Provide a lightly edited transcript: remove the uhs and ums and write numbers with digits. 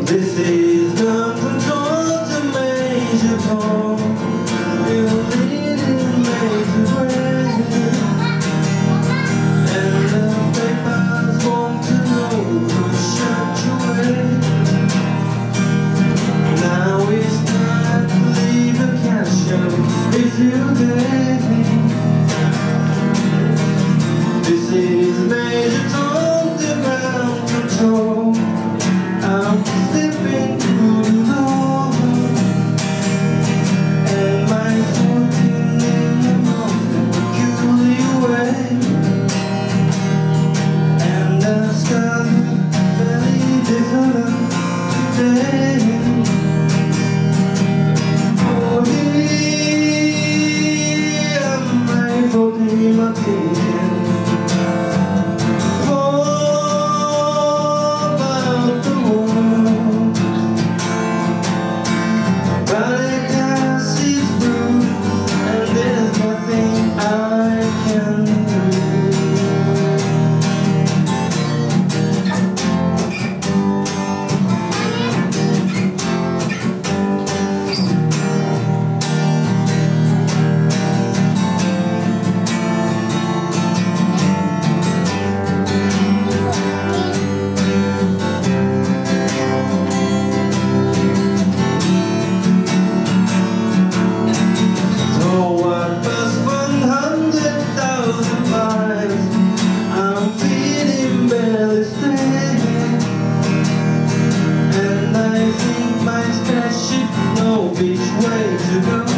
This is the control to Major Tom. You lead in Major Brain, and the papers want to know who shut you away. Now it's time to leave the cash if you dare. This is Major Tom, the ground control. I'm slipping through the door, and my foot in the most peculiar way, and the sky very different today. Oh, here my body, my thinking. And I think my spaceship knows which way to go.